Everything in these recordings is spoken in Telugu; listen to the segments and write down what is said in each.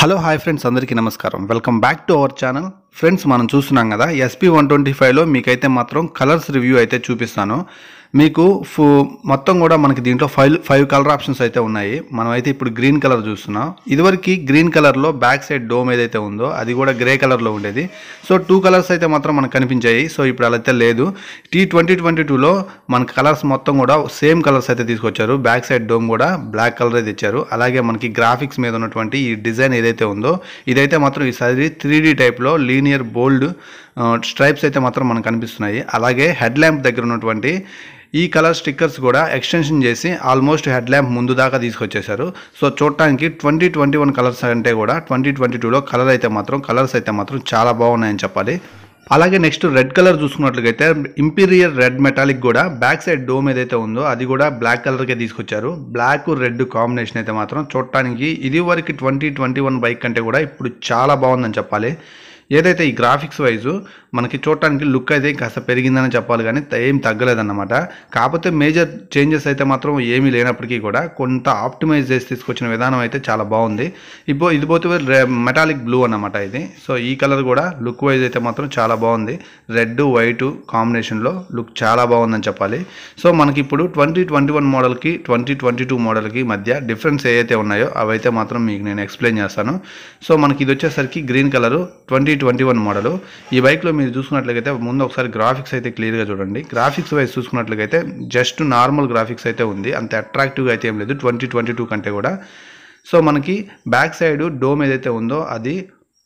హలో హాయ్ ఫ్రెండ్స్, అందరికీ నమస్కారం. Welcome back to our channel. Friends, మనం చూస్తున్నాం కదా SP125లో మీకైతే మాత్రం కలర్స్ రివ్యూ అయితే చూపిస్తాను. మీకు మొత్తం కూడా మనకి దీంట్లో ఫైవ్ కలర్ ఆప్షన్స్ అయితే ఉన్నాయి. మనం అయితే ఇప్పుడు గ్రీన్ కలర్ చూస్తున్నాం. ఇదివరకు గ్రీన్ కలర్లో బ్యాక్ సైడ్ డోమ్ ఏదైతే ఉందో అది కూడా గ్రే కలర్లో ఉండేది. సో 2 కలర్స్ అయితే మాత్రం మనకు కనిపించాయి. సో ఇప్పుడు అలా అయితే లేదు. T2022లో మనకి కలర్స్ మొత్తం కూడా సేమ్ కలర్స్ అయితే తీసుకొచ్చారు. బ్యాక్ సైడ్ డోమ్ కూడా బ్లాక్ కలర్ అయితే ఇచ్చారు. అలాగే మనకి గ్రాఫిక్స్ మీద ఉన్నటువంటి ఈ డిజైన్ ఏదైతే ఉందో ఇదైతే మాత్రం ఈసారి 3D టైప్లో లీనియర్ బోల్డ్ స్ట్రైప్స్ అయితే మాత్రం మనకు కనిపిస్తున్నాయి. అలాగే హెడ్ ల్యాంప్ దగ్గర ఉన్నటువంటి ఈ కలర్ స్టిక్కర్స్ కూడా ఎక్స్టెన్షన్ చేసి ఆల్మోస్ట్ హెడ్ ల్యాంప్ ముందు దాకా తీసుకొచ్చేసారు. సో చూడటానికి 2021 కలర్స్ అంటే కూడా 2022లో కలర్స్ అయితే మాత్రం చాలా బాగున్నాయని చెప్పాలి. అలాగే నెక్స్ట్ రెడ్ కలర్ చూసుకున్నట్లయితే ఇంపీరియర్ రెడ్ మెటాలిక్ కూడా బ్యాక్ సైడ్ డోమ్ ఏదైతే ఉందో అది కూడా బ్లాక్ కలర్కే తీసుకొచ్చారు. బ్లాక్ రెడ్ కాంబినేషన్ అయితే మాత్రం చూడటానికి ఇది వరకు 2021 బైక్ కంటే కూడా ఇప్పుడు చాలా బాగుందని చెప్పాలి. ఏదైతే ఈ గ్రాఫిక్స్ వైజు మనకి చూడటానికి లుక్ అయితే కాస్త పెరిగిందని చెప్పాలి, కానీ ఏం తగ్గలేదన్నమాట. కాకపోతే మేజర్ చేంజెస్ అయితే మాత్రం ఏమీ లేనప్పటికీ కూడా కొంత ఆప్టిమైజ్ చేసి తీసుకొచ్చిన విధానం అయితే చాలా బాగుంది. ఇది పోతే మెటాలిక్ బ్లూ అన్నమాట ఇది. సో ఈ కలర్ కూడా లుక్ వైజ్ అయితే మాత్రం చాలా బాగుంది. రెడ్ వైట్ కాంబినేషన్లో లుక్ చాలా బాగుందని చెప్పాలి. సో మనకి ఇప్పుడు 2021 మోడల్కి 2022 మోడల్కి మధ్య డిఫరెన్స్ ఏవైతే ఉన్నాయో అవైతే మాత్రం మీకు నేను ఎక్స్ప్లెయిన్ చేస్తాను. సో మనకి ఇది వచ్చేసరికి గ్రీన్ కలరు 2021 మోడల్. ఈ బైక్లో మీరు చూసుకున్నట్లయితే ముందు ఒకసారి గ్రాఫిక్స్ అయితే క్లియర్గా చూడండి. గ్రాఫిక్స్ వైజ్ చూసుకున్నట్లయితే జస్ట్ నార్మల్ గ్రాఫిక్స్ అయితే ఉంది, అంత అట్రాక్టివ్గా అయితే ఏం లేదు 2022 కంటే కూడా. సో మనకి బ్యాక్ సైడ్ డోమ్ ఏదైతే ఉందో అది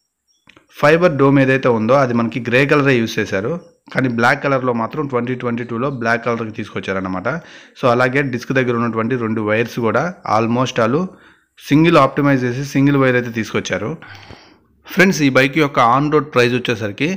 ఫైబర్ డోమ్ ఏదైతే ఉందో అది మనకి గ్రే కలరే యూజ్ చేశారు, కానీ బ్లాక్ కలర్లో మాత్రం 2022లో బ్లాక్ కలర్కి తీసుకొచ్చారనమాట. సో అలాగే డిస్క్ దగ్గర ఉన్నటువంటి 2 వైర్స్ కూడా ఆల్మోస్ట్ వాళ్ళు సింగిల్ ఆప్టిమైజ్ చేసి సింగిల్ వైర్ అయితే తీసుకొచ్చారు. ఫ్రెండ్స్, ఈ బైక్ యొక్క ఆన్ రోడ్ ప్రైస్ వచ్చేసరికి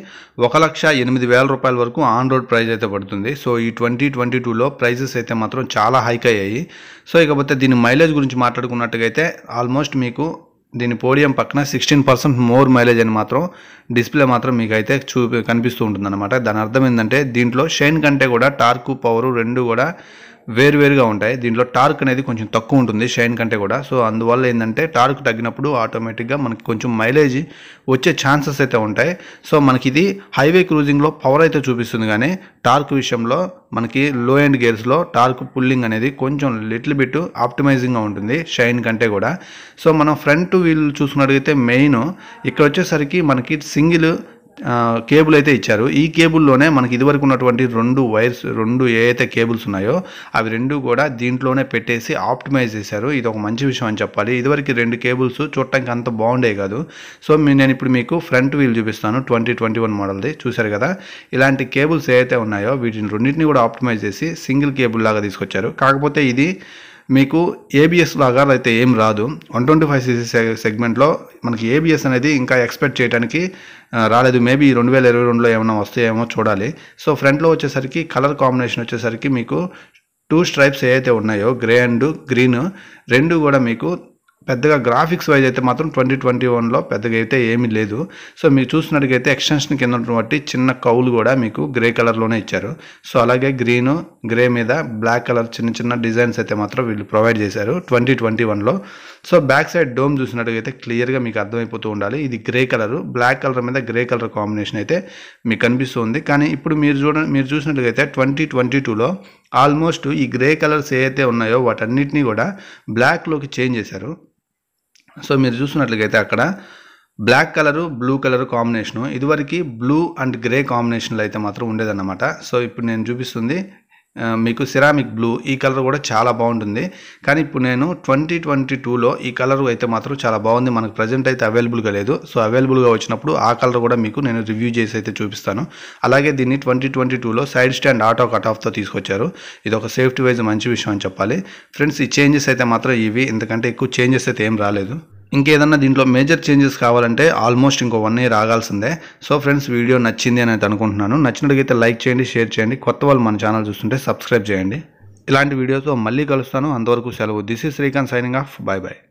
1,08,000 రూపాయల వరకు ఆన్ రోడ్ ప్రైస్ అయితే పడుతుంది. సో ఈ 2022లో ప్రైజెస్ అయితే మాత్రం చాలా హైక్ అయ్యాయి. సో ఇకపోతే దీని మైలేజ్ గురించి మాట్లాడుకున్నట్టుగైతే ఆల్మోస్ట్ మీకు దీని పోడియం పక్కన 16% మోర్ మైలేజ్ అని మాత్రం డిస్ప్లే మాత్రం మీకు అయితే కనిపిస్తూ ఉంటుందన్నమాట. దాని అర్థం ఏంటంటే దీంట్లో షైన్ కంటే కూడా టార్క్ పవర్ రెండు కూడా వేరువేరుగా ఉంటాయి. దీంట్లో టార్క్ అనేది కొంచెం తక్కువ ఉంటుంది షైన్ కంటే కూడా. సో అందువల్ల ఏంటంటే టార్క్ తగ్గినప్పుడు ఆటోమేటిక్గా మనకి కొంచెం మైలేజ్ వచ్చే ఛాన్సెస్ అయితే ఉంటాయి. సో మనకి ఇది హైవే క్రూజింగ్లో పవర్ అయితే చూపిస్తుంది, కానీ టార్క్ విషయంలో మనకి లో ఎండ్ గేర్స్లో టార్క్ పుల్లింగ్ అనేది కొంచెం లిటిల్ బిట్ ఆప్టిమైజింగ్గా ఉంటుంది షైన్ కంటే కూడా. సో మనం ఫ్రంట్ వీల్ చూసుకున్నట్లయితే మెయిన్ ఇక్కడ వచ్చేసరికి మనకి సింగిల్ కేబుల్ అయితే ఇచ్చారు. ఈ కేబుల్లోనే మనకి ఇదివరకు ఉన్నటువంటి 2 వైర్స్ ఏదైతే కేబుల్స్ ఉన్నాయో అవి 2 కూడా దీంట్లోనే పెట్టేసి ఆప్టిమైజ్ చేశారు. ఇది ఒక మంచి విషయం అని చెప్పాలి. ఇదివరకు 2 కేబుల్స్ చూడటానికి అంత బాగుండే కాదు. సో నేను ఇప్పుడు మీకు ఫ్రంట్ వీల్ చూపిస్తాను 2021 మోడల్ది. చూశారు కదా, ఇలాంటి కేబుల్స్ ఏవైతే ఉన్నాయో వీటిని రెండింటిని కూడా ఆప్టిమైజ్ చేసి సింగిల్ కేబుల్ లాగా తీసుకొచ్చారు. కాకపోతే ఇది మీకు ఏబిఎస్ లాగా అయితే ఏం రాదు. 125cc సెగ్మెంట్లో మనకి ఏబిఎస్ అనేది ఇంకా ఎక్స్పెక్ట్ చేయడానికి రాలేదు. మేబీ 2022లో ఏమైనా వస్తాయేమో చూడాలి. సో ఫ్రంట్లో వచ్చేసరికి కలర్ కాంబినేషన్ వచ్చేసరికి మీకు 2 స్ట్రైప్స్ ఏవైతే ఉన్నాయో గ్రే అండ్ గ్రీన్ రెండు కూడా మీకు పెద్దగా గ్రాఫిక్స్ వైజ్ అయితే మాత్రం 2021లో పెద్దగా అయితే ఏమీ లేదు. సో మీరు చూసినట్టుగైతే ఎక్స్టెన్షన్ కింద ఉన్నటువంటి చిన్న కౌలు కూడా మీకు గ్రే కలర్లోనే ఇచ్చారు. సో అలాగే గ్రే మీద బ్లాక్ కలర్ చిన్న డిజైన్స్ అయితే మాత్రం వీళ్ళు ప్రొవైడ్ చేశారు 2021లో. సో బ్యాక్ సైడ్ డోమ్ చూసినట్టుగైతే క్లియర్గా మీకు అర్థమైపోతూ ఉండాలి. ఇది గ్రే కలరు, బ్లాక్ కలర్ మీద గ్రే కలర్ కాంబినేషన్ అయితే మీకు కనిపిస్తుంది. కానీ ఇప్పుడు మీరు చూసినట్టుగైతే 2022లో ఆల్మోస్ట్ ఈ గ్రే కలర్స్ ఏవైతే ఉన్నాయో వాటన్నిటినీ కూడా బ్లాక్లోకి చేంజ్ చేశారు. సో మీరు చూసినట్లయితే అక్కడ black colour blue colour combination ఇదివరకు బ్లూ అండ్ గ్రే కాంబినేషన్లో అయితే మాత్రం ఉండేదన్నమాట. సో ఇప్పుడు నేను చూపిస్తుంది మీకు సిరామిక్ బ్లూ. ఈ కలర్ కూడా చాలా బాగుంటుంది, కానీ ఇప్పుడు నేను 2022లో ఈ కలర్ అయితే మాత్రం చాలా బాగుంది. మనకు ప్రజెంట్ అయితే అవైలబుల్గా లేదు. సో అవైలబుల్గా వచ్చినప్పుడు ఆ కలర్ కూడా మీకు నేను రివ్యూ చేసి అయితే చూపిస్తాను. అలాగే దీన్ని 2022లో సైడ్ స్టాండ్ ఆటో కట్ ఆఫ్తో తీసుకొచ్చారు. ఇది ఒక సేఫ్టీ వైజ్ మంచి విషయం అని చెప్పాలి. ఫ్రెండ్స్, ఈ చేంజెస్ అయితే మాత్రం ఇవి, ఎందుకంటే ఎక్కువ చేంజెస్ అయితే ఏం రాలేదు. ఇంకేదన్నా దీంట్లో మేజర్ చేంజెస్ కావాలంటే ఆల్మోస్ట్ ఇంకో 1 ఇయర్ ఆగాల్సిందే. సో ఫ్రెండ్స్, వీడియో నచ్చింది అని అనుకుంటున్నాను. నచ్చినట్లయితే లైక్ చేయండి, షేర్ చేయండి. కొత్త వాళ్ళు మన ఛానల్ చూస్తుంటే సబ్స్క్రైబ్ చేయండి. ఇలాంటి వీడియోతో మళ్ళీ కలుస్తాను. అంతవరకు సెలవు. This is Srikanth signing off. Bye by.